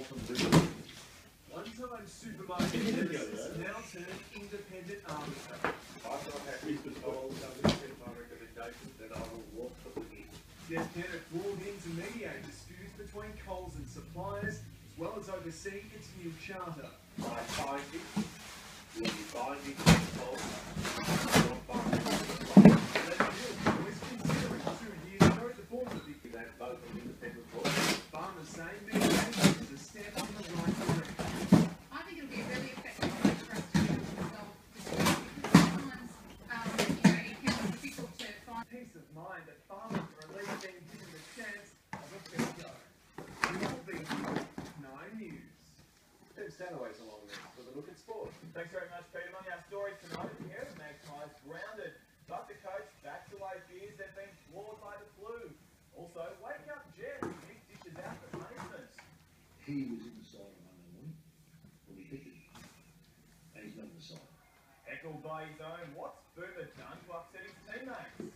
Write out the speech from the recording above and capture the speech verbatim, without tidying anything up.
from Brisbane. One-time supermarket nemesis now turned independent arbiter. I've not had Brisbane Gold, so I'm going to send my recommendation that I will walk the within. Jeff Kennett will intermediate disputes between Coles and suppliers, as well as oversee its new charter. My findings will be binding on Coles, not binding on suppliers. That deal was considering two years ago the form of the That both are independent bodies. farmers say mediation is a step in the right direction. I think it'll be a really effective way for us to be able to resolve disputes because sometimes, um, you know, it can be difficult to find Peace of mind that farmers are at least being given the chance of a fair go. We will be Nine News. Ben Stanaway's along there with a look at sport. Thanks very much, Peter. Among our stories tonight, the pair of Magpies grounded, but the coach backs away fears they've been floored by the flu. Also, wake up Jeff, he dishes out the punishments. He was in the side on Monday morning when we picked him, and he's not in the side. Heckled by his own, what's Boomer done to upset his teammates?